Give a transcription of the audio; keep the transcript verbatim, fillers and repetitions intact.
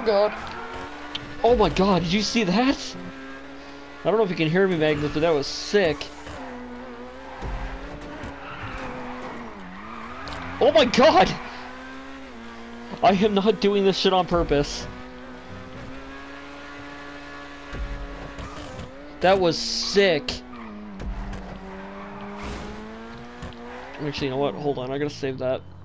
Oh god. Oh my god, did you see that? I don't know if you can hear me, Magnus, but that was sick. Oh my god! I am not doing this shit on purpose. That was sick. Actually, you know what? Hold on, I gotta save that.